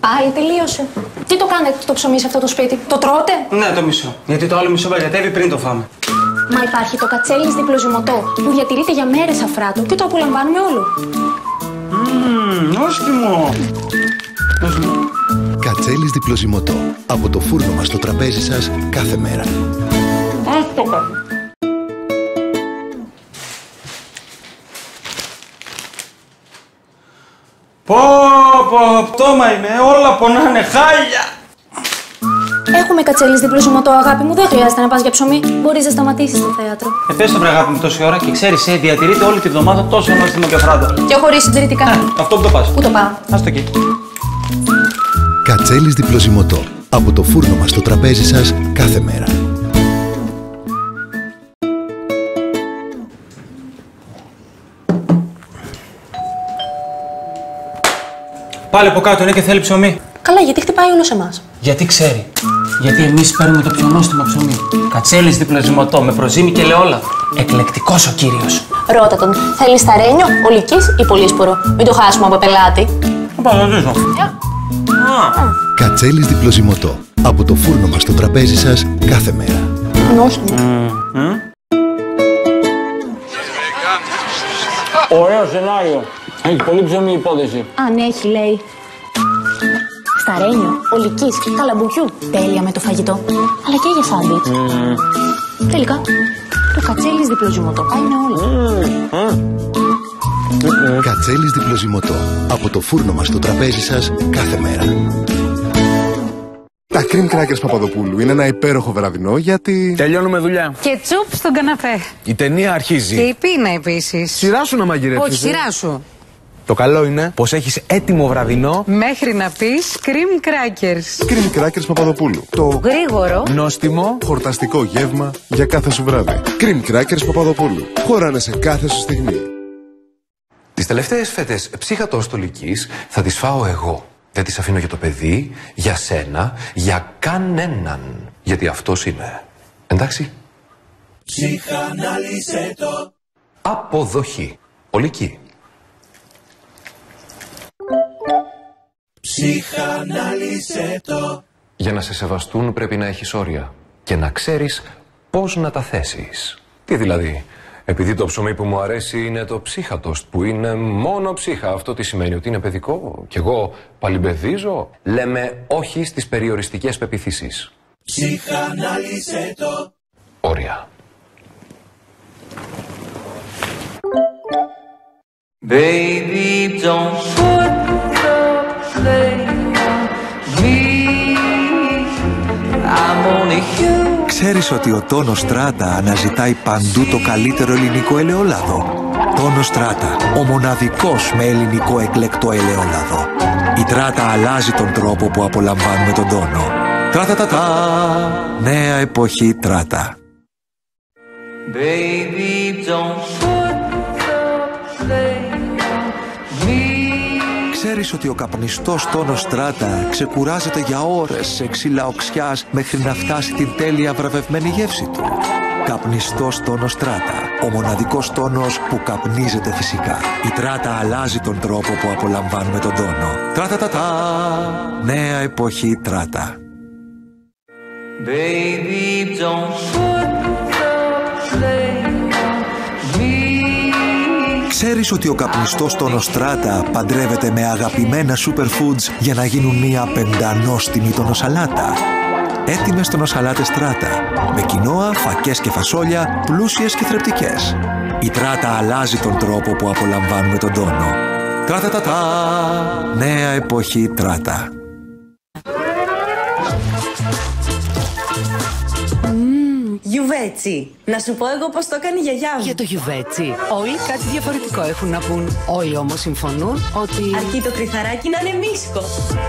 Πάλι τελείωσε. Τι το κάνετε το ψωμί σε αυτό το σπίτι, το τρώτε? Ναι, το μισό. Γιατί το άλλο μισό βαριατεύει πριν το φάμε. Μα υπάρχει το κατσέλις διπλοζυμωτό που διατηρείται για μέρες αφράτο και το απολαμβάνουμε όλο. Νόστιμο. Κατσέλις διπλοζυμωτό. Από το φούρνο μας στο τραπέζι σας κάθε μέρα. Πτώμα είμαι, όλα πονάνε, χάλια. Έχουμε κατσέλις διπλοζυμωτό, αγάπη μου, δεν χρειάζεται να πας για ψωμί. Μπορείς να σταματήσεις το θέατρο. Πες το βρε αγάπη μου τόση ώρα και ξέρεις, διατηρείται όλη τη βδομάδα τόσο νόστιμο και αφράτο. Και χωρίς συντηρητικά. Αυτό που το πας. Πού το πάω? Ας το εκεί. Κατσέλις διπλοζυμωτό. Από το φούρνο μας στο τραπέζι σας κάθε μέρα. Πάλι από κάτω είναι και θέλει ψωμί. Καλά, γιατί χτυπάει όλο σε εμάς. Γιατί ξέρει. Γιατί εμείς παίρνουμε το πιο νόστιμο ψωμί. Κατσέλις διπλοζυμωτό με προζύμι και ελαιόλαδο. Εκλεκτικός ο κύριος. Ρώτα τον. Θέλεις σταρένιο, ολικής ή πολύσπορο? Μην το χάσουμε από πελάτη. Θα πάω να ζήσω. Κατσέλις διπλοζυμωτό. Από το φούρνο μας στο τραπέζι σας κάθε μέρα. Νόστιμο. Ωραίο σενάριο. Έχει πολύ ψωμί η υπόθεση. Αν έχει, λέει. Σταρένιο, ολικής, καλαμπουκιού. Τέλεια με το φαγητό. Αλλά και για σάντουιτς. Τελικά, το κατσέλις διπλοζυμωτό πάει με όλα. Κατσέλις διπλοζυμωτό. Από το φούρνο μας στο τραπέζι σας κάθε μέρα. Τα cream crackers Παπαδοπούλου είναι ένα υπέροχο βραδινό γιατί... Τελειώνουμε δουλειά. Και τσουπ στον καναπέ. Η ταινία αρχίζει. Και η πίνα επίσης. Σειρά σου να μαγειρεύσεις. Όχι, σειρά σου. Το καλό είναι πως έχεις έτοιμο βραδινό. Μέχρι να πεις cream crackers. Cream crackers Παπαδοπούλου. Το Γρήγορο. Νόστιμο. χορταστικό γεύμα για κάθε σου βράδυ. Cream crackers Παπαδοπούλου. Χωράνε σε κάθε σου στιγμή. Τις τελευταίες φέτες ψύχατος στολικής θα τις φάω εγώ. Δεν τις αφήνω για το παιδί, για σένα, για κανέναν. Γιατί αυτός είμαι. Εντάξει. Ψυχανάλυσε το. Αποδοχή. Ολική. Ψυχανάλυσε το. Για να σε σεβαστούν πρέπει να έχεις όρια. Και να ξέρεις πώς να τα θέσεις. Τι δηλαδή? Επειδή το ψωμί που μου αρέσει είναι το ψύχατος, που είναι μόνο ψύχα, αυτό τι σημαίνει? Ότι είναι παιδικό? Κι εγώ παλιμπεδίζω? Λέμε όχι στις περιοριστικές πεποιθήσεις. Ψυχανάλυσε το. Όρια. Baby, don't put the blame on me. I'm only human. Ξέρεις ότι ο Τόνος Στράτα αναζητάει παντού το καλύτερο ελληνικό ελαιόλαδο? Τόνος Στράτα, ο μοναδικός με ελληνικό εκλεκτό ελαιόλαδο. Η Τράτα αλλάζει τον τρόπο που απολαμβάνουμε τον τόνο. Τρατατατά, νέα εποχή Τράτα. Baby, don't put the blame on me. Ξέρεις ότι ο καπνιστός Τόνος Στράτα ξεκουράζεται για ώρες σε ξύλα οξιάς μέχρι να φτάσει την τέλεια βραβευμένη γεύση του? Καπνιστός Τόνος Στράτα, ο μοναδικός τόνος που καπνίζεται φυσικά. Η Τράτα αλλάζει τον τρόπο που απολαμβάνουμε τον τόνο. Τρατατατά, νέα εποχή Τράτα. Baby, don't put the blame on me. Ξέρεις ότι ο καπνιστός Τόνος Στράτα παντρεύεται με αγαπημένα superfoods για να γίνουν μια πεντανόστιμη τονοσαλάτα? Έτοιμες τονοσαλάτες Τράτα, με κοινόα, φακές και φασόλια, πλούσιες και θρεπτικές. Η Τράτα αλλάζει τον τρόπο που απολαμβάνουμε τον τόνο. Τρατατατά, νέα εποχή Τράτα. Γιουβέτσι. Να σου πω εγώ πώς το έκανε η γιαγιά μου. Για το γιουβέτσι, όλοι κάτι διαφορετικό έχουν να πούν. Όλοι όμως συμφωνούν ότι... Αρκεί το κρυθαράκι να είναι μίσκο.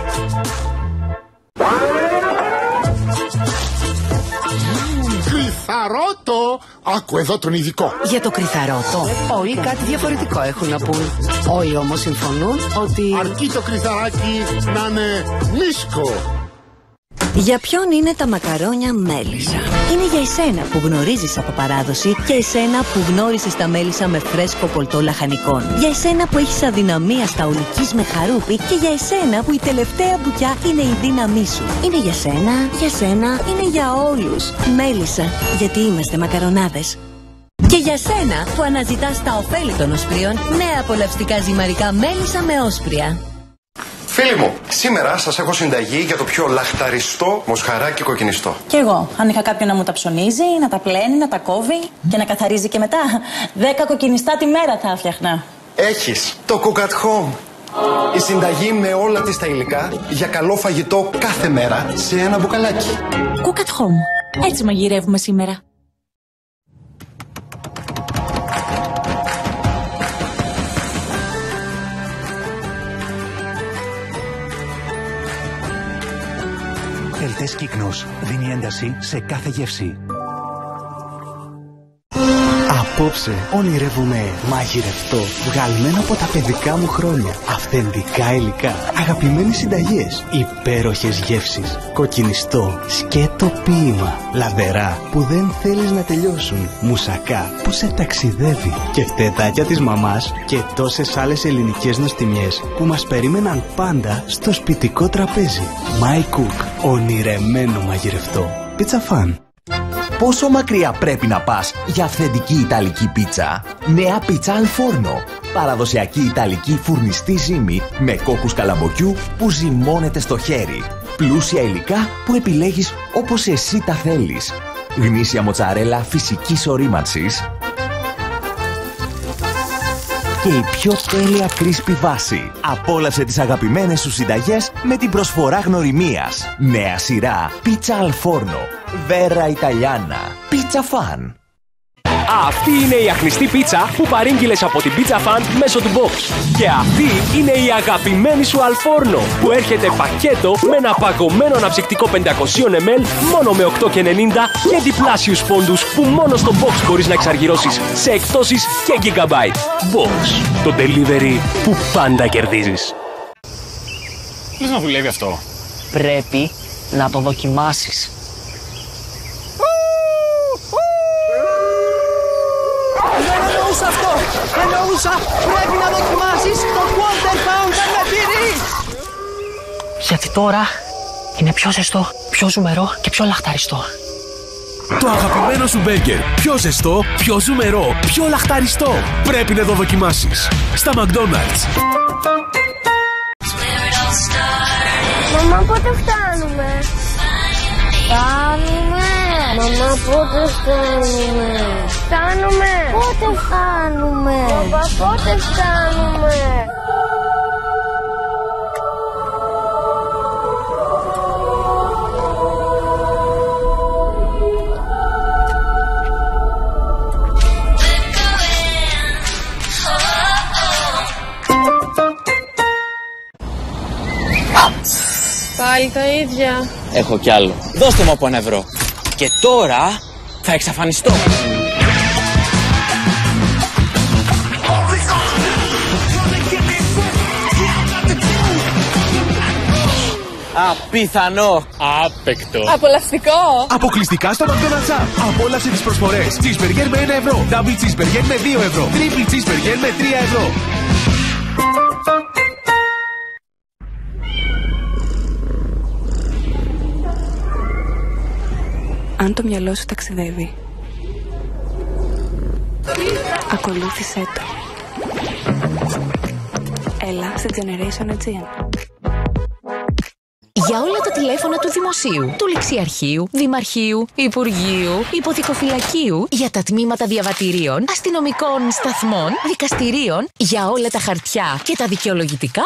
Κρυθαρότο! Άκου εδώ τον ειδικό. Για το κρυθαρότο, όλοι κάτι διαφορετικό έχουν να πούν. Όλοι όμως συμφωνούν ότι... Αρκεί το κρυθαράκι να είναι μίσκο. Για ποιον είναι τα μακαρόνια μέλισσα? Είναι για εσένα που γνωρίζεις από παράδοση και εσένα που γνώρισες τα μέλισσα με φρέσκο πολτό λαχανικών. Για εσένα που έχεις αδυναμία στα ολικής με χαρούπι και για εσένα που η τελευταία μπουκιά είναι η δύναμή σου. Είναι για σένα, είναι για όλους. Μέλισσα, γιατί είμαστε μακαρονάδες. Και για σένα που αναζητάς τα ωφέλη των οσπριών, νέα απολαυστικά ζυμαρικά μέλισσα με όσπρια. Φίλοι μου, σήμερα σας έχω συνταγή για το πιο λαχταριστό μοσχαράκι κοκκινιστό. Κι εγώ, αν είχα κάποιον να μου τα ψωνίζει, να τα πλένει, να τα κόβει και να καθαρίζει και μετά, 10 κοκκινιστά τη μέρα θα έφτιαχνα. Έχεις το Cook at Home. Η συνταγή με όλα της τα υλικά για καλό φαγητό κάθε μέρα σε ένα μπουκαλάκι. Cook at Home. Έτσι μαγειρεύουμε σήμερα. Ελτές Κύκνος δίνει ένταση σε κάθε γεύση. Απόψε ονειρεύομαι μαγειρευτό, βγαλμένο από τα παιδικά μου χρόνια. Αυθεντικά υλικά, αγαπημένες συνταγές, υπέροχες γεύσεις, κοκκινιστό, σκέτο ποίημα, λαδερά που δεν θέλεις να τελειώσουν, μουσακά που σε ταξιδεύει και φτετάκια της μαμάς και τόσες άλλες ελληνικές νοστιμιές που μας περίμεναν πάντα στο σπιτικό τραπέζι. My Cook, ονειρεμένο μαγειρευτό. Pizza Fan. Πόσο μακριά πρέπει να πας για αυθεντική Ιταλική πίτσα? Νέα πίτσα Αλφόρνο. Παραδοσιακή Ιταλική φουρνιστή ζύμη με κόκκους καλαμποκιού που ζυμώνεται στο χέρι. Πλούσια υλικά που επιλέγεις όπως εσύ τα θέλεις. Γνήσια μοτσαρέλα φυσικής ορίμανσης και η πιο τέλεια κρίσπη βάση. Απόλαυσε τις αγαπημένες σου συνταγές με την προσφορά γνωριμίας. Νέα σειρά Πίτσα Αλφόρνο. Βέρα Ιταλιάνα. Πίτσα Φαν. Αυτή είναι η αχνηστή πίτσα που παρήγγειλες από την Pizza Fan μέσω του box. Και αυτή είναι η αγαπημένη σου Αλφόρνο που έρχεται πακέτο με ένα παγωμένο αναψυκτικό 500 ml μόνο με 8,90 και διπλάσιους πόντους που μόνο στο box μπορείς να εξαργυρώσεις σε εκτόσεις και gigabyte. Box. Το delivery που πάντα κερδίζεις. Λες να δουλεύει αυτό? Πρέπει να το δοκιμάσεις. Αυτό εννοούσα, πρέπει να δοκιμάσεις το Quarter Pounder με τυρί. Γιατί τώρα είναι πιο ζεστό, πιο ζουμερό και πιο λαχταριστό. Το αγαπημένο σου μπέργκερ. Πιο ζεστό, πιο ζουμερό, πιο λαχταριστό. Πρέπει να το δοκιμάσεις. Στα McDonald's. Μαμά, πότε φτάνουμε? Φτάνουμε. Μαμά, πότε φτάνουμε? Φτάνουμε. Πότε φτάνουμε? Παπά, πότε φτάνουμε? Πάλι τα ίδια. Έχω κι άλλο. Δώστε μου από €1. Και τώρα θα εξαφανιστώ. Απίθανο. Άπεκτο. Απολαυστικό. Αποκλειστικά στο McDonald's App. Απόλαυσε τις προσφορές. Cheeseburger με €1. Double cheeseburger με €2. Triple cheeseburger με €3. Αν το μυαλό σου ταξιδεύει, ακολούθησέ το. Έλα στη Generation Aegean. Για όλα τα τηλέφωνα του Δημοσίου, του Ληξιαρχείου, Δημαρχείου, Υπουργείου, Υποθηκοφυλακίου, για τα τμήματα διαβατηρίων, αστυνομικών σταθμών, δικαστηρίων, για όλα τα χαρτιά και τα δικαιολογητικά.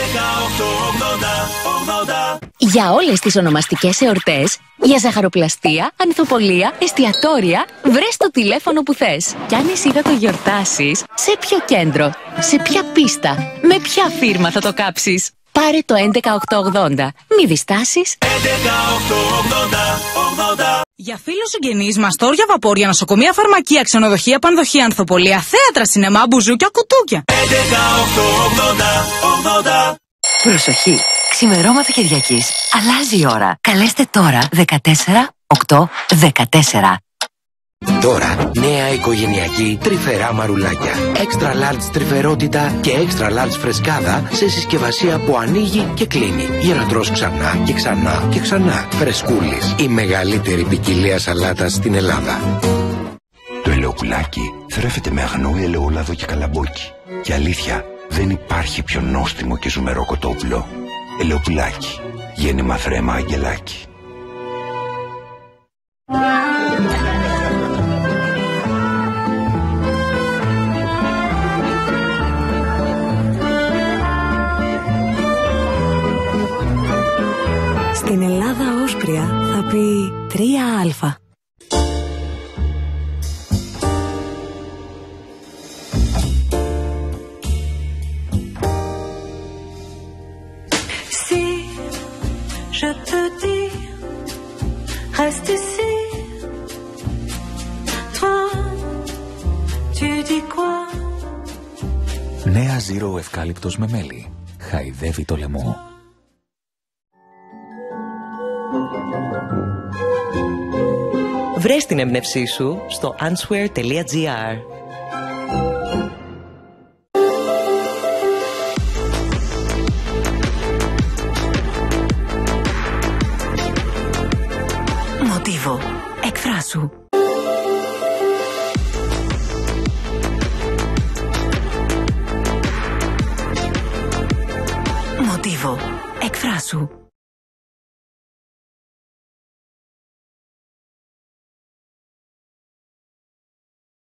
11-8-80-80. Για όλες τις ονομαστικές εορτές, για ζαχαροπλαστεία, ανθοπολία, εστιατόρια, βρες το τηλέφωνο που θες. Κι αν εσύ θα το γιορτάσεις, σε ποιο κέντρο, σε ποια πίστα, με ποια φίρμα θα το κάψεις. Πάρε το 11880. Μη διστάσεις. 11-8-80-80. Για φίλους συγγενείς, μαστόρια, βαπόρια, νοσοκομεία, φαρμακεία, ξενοδοχεία, πανδοχεία, ανθοπολία, θέατρα, σινεμά, μπουζούκια, κουτούκια. 11-8-80-80. Προσοχή! Ξημερώματα Κυριακής. Αλλάζει η ώρα. Καλέστε τώρα 14 8 14. Τώρα, νέα οικογενειακή τρυφερά μαρουλάκια. Extra large τρυφερότητα και extra large φρεσκάδα σε συσκευασία που ανοίγει και κλείνει. Για να τρως ξανά και ξανά και ξανά. Φρεσκούλης. Η μεγαλύτερη ποικιλία σαλάτας στην Ελλάδα. Το ελαιοπουλάκι θρέφεται με αγνό ελαιόλαδο και καλαμπόκι. Και αλήθεια, δεν υπάρχει πιο νόστιμο και ζουμερό κοτόπουλο. Ελαιοπουλάκι. Γέννημα θρέμα αγγελάκι. Στην Ελλάδα όσπρια θα πει 3α. Si je te dis, reste ici. Toi, tu dis quoi? Νέα Zero ευκάλυπτος με μέλι. Χαϊδεύει το λαιμό. Βρες την έμπνευσή σου στο answer.gr. Μοτίβο. Εκφράσου. Μοτίβο. Εκφράσου.